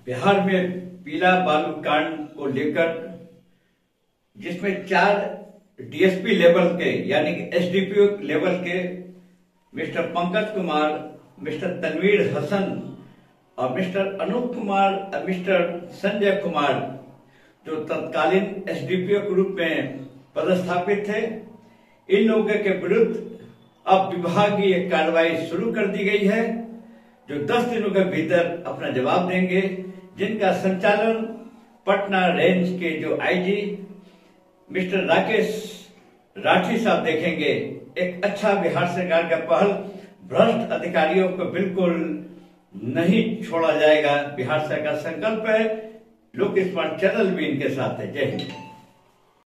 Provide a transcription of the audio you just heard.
बिहार में पीला बालू कांड को लेकर जिसमें 4 डीएसपी लेवल के यानी कि एसडीपीओ लेवल के मिस्टर पंकज कुमार, मिस्टर तनवीर हसन और मिस्टर अनूप कुमार और मिस्टर संजय कुमार जो तत्कालीन एसडीपीओ के रूप में पदस्थापित थे, इन लोगों के विरुद्ध अब विभागीय कार्रवाई शुरू कर दी गई है, जो 10 दिनों के भीतर अपना जवाब देंगे, जिनका संचालन पटना रेंज के जो आईजी मिस्टर राकेश राठी साहब देखेंगे। एक अच्छा बिहार सरकार का पहल, भ्रष्ट अधिकारियों को बिल्कुल नहीं छोड़ा जाएगा। बिहार सरकार संकल्प है, लोक स्मार्ट चैनल भी इनके साथ है। जय हिंद।